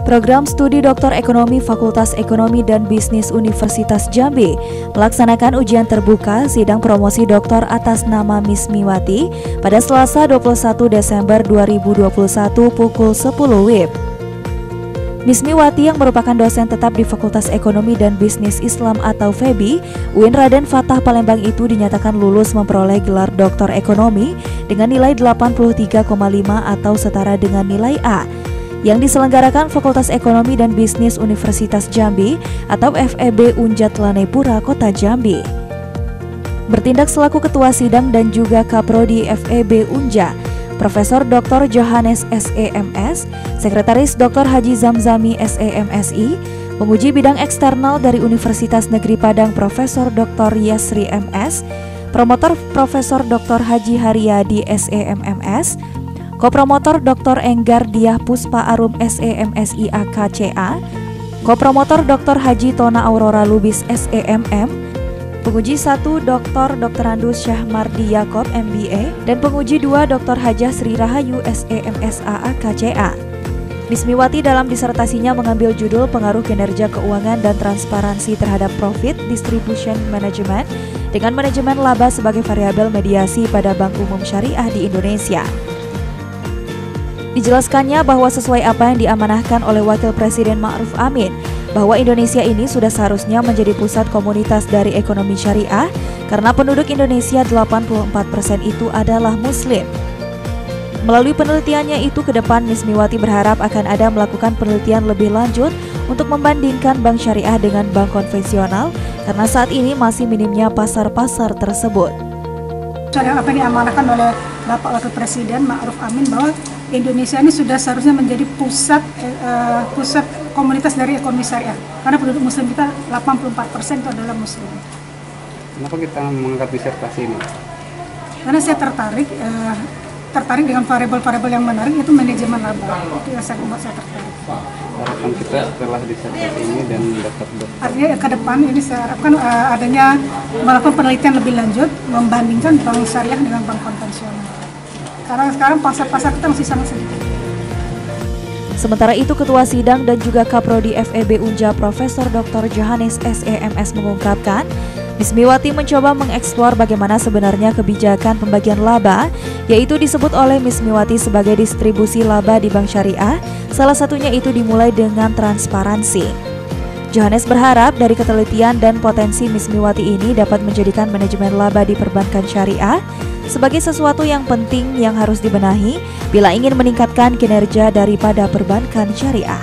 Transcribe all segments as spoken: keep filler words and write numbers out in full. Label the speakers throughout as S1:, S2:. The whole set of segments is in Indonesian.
S1: Program Studi Doktor Ekonomi Fakultas Ekonomi dan Bisnis Universitas Jambi melaksanakan ujian terbuka sidang promosi doktor atas nama Mismiwati pada Selasa dua puluh satu Desember dua ribu dua puluh satu pukul sepuluh W I B. Mismiwati yang merupakan dosen tetap di Fakultas Ekonomi dan Bisnis Islam atau F E B I, U I N Raden Fatah Palembang itu dinyatakan lulus memperoleh gelar doktor ekonomi dengan nilai delapan puluh tiga koma lima atau setara dengan nilai A, yang diselenggarakan Fakultas Ekonomi dan Bisnis Universitas Jambi atau F E B Unjat Lanepura, Kota Jambi. Bertindak selaku ketua sidang dan juga Kaprodi F E B Unja, Profesor Doktor Johannes S E M S, Sekretaris Doktor Haji Zamzami S E M S I, penguji bidang eksternal dari Universitas Negeri Padang Profesor Doktor Yasri M S, promotor Profesor Doktor Haji Haryadi S E M M S, Kopromotor Doktor Enggar Diah Puspa Arum S E M S I A K C A, Kopromotor Doktor Haji Tona Aurora Lubis S E M M, penguji satu Doktor Doktorandus Syahmardi Yakob M B A, dan penguji dua Doktor Hajah Sri Rahayu S E M S A A K C A. Mismiwati dalam disertasinya mengambil judul Pengaruh Kinerja Keuangan dan Transparansi Terhadap Profit Distribution Management dengan Manajemen Laba sebagai variabel mediasi pada Bank Umum Syariah di Indonesia. Dijelaskannya bahwa sesuai apa yang diamanahkan oleh Wakil Presiden Ma'ruf Amin, bahwa Indonesia ini sudah seharusnya menjadi pusat komunitas dari ekonomi syariah karena penduduk Indonesia delapan puluh empat persen itu adalah Muslim. Melalui penelitiannya itu ke depan, Mismiwati berharap akan ada melakukan penelitian lebih lanjut untuk membandingkan bank syariah dengan bank konvensional karena saat ini masih minimnya pasar-pasar tersebut.
S2: Apa yang diamanahkan oleh Bapak Wakil Presiden Ma'ruf Amin bahwa Indonesia ini sudah seharusnya menjadi pusat uh, pusat komunitas dari ekonomi syariah karena penduduk muslim kita delapan puluh empat persen itu adalah muslim.
S3: Kenapa kita mengangkat disertasi ini?
S2: Karena saya tertarik uh, tertarik dengan variabel-variabel yang menarik, itu manajemen laba. Itu yang saya membuat saya tertarik.
S3: Harapan kita setelah disertasi ini dan dapat dokter.
S2: Artinya ke depan ini saya harapkan uh, adanya melakukan penelitian lebih lanjut membandingkan bank syariah dengan bank konvensional. Karena sekarang pasar-pasar kita masih sangat sedikit.
S1: Sementara itu, Ketua Sidang dan juga Kaprodi F E B Unja Profesor Doktor Johannes S E M S mengungkapkan, Mismiwati mencoba mengeksplor bagaimana sebenarnya kebijakan pembagian laba, yaitu disebut oleh Mismiwati sebagai distribusi laba di bank syariah, salah satunya itu dimulai dengan transparansi. Johannes berharap dari ketelitian dan potensi Mismiwati ini dapat menjadikan manajemen laba di perbankan syariah sebagai sesuatu yang penting yang harus dibenahi bila ingin meningkatkan kinerja daripada perbankan syariah.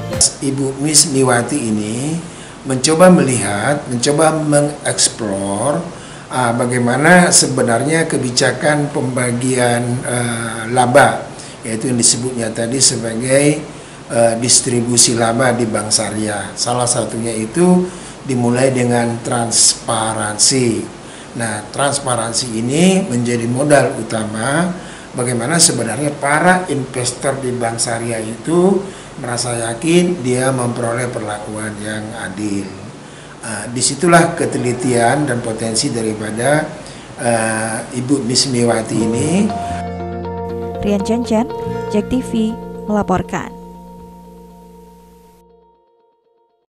S4: Ibu Mismiwati ini mencoba melihat, mencoba mengeksplor uh, bagaimana sebenarnya kebijakan pembagian uh, laba, yaitu yang disebutnya tadi sebagai uh, distribusi laba di bank syariah. Salah satunya itu dimulai dengan transparansi. Nah, transparansi ini menjadi modal utama bagaimana sebenarnya para investor di bank syariah itu merasa yakin dia memperoleh perlakuan yang adil. Uh, disitulah ketelitian dan potensi daripada uh, Ibu Mismiwati ini.
S1: Rian Chen Chen, Jack T V melaporkan.